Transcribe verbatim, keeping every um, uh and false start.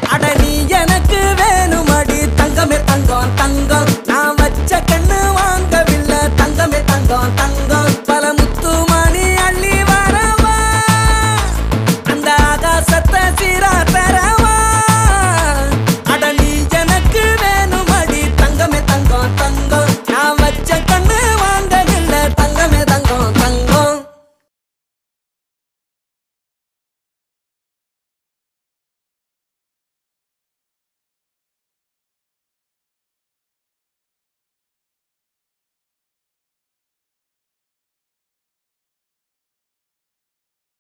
அட நீ எனக்கு வேணுமடி தங்கமே தங்கம் தங்கம் நான் வச்ச கண்ணு வாங்கவில்லை தங்கமே தங்கம் தங்கம்